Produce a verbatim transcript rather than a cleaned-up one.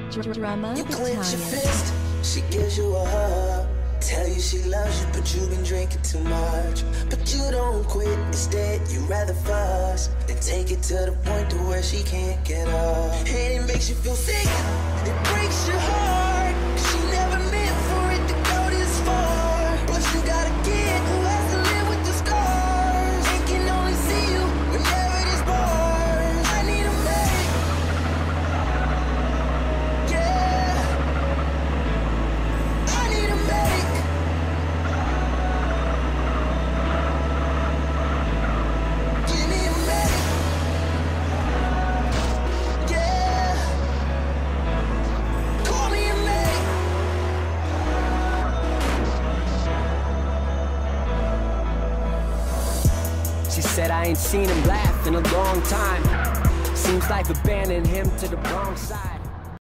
Drama You clench your Italian. fist, she gives you a hug. Tell you she loves you, but you've been drinking too much. But you don't quit, instead you rather fuss than take it to the point to where she can't get up. And it makes you feel sick, it breaks your heart, 'cause she never meant for it to go this far. Plus you got a kid who has to live with the scars and can only see you whenever there's bars. I need a man, yeah, I need a man. Give me a man, yeah, call me a man. She said I ain't seen him laugh in a long time. Seems life abandoned him to the wrong side.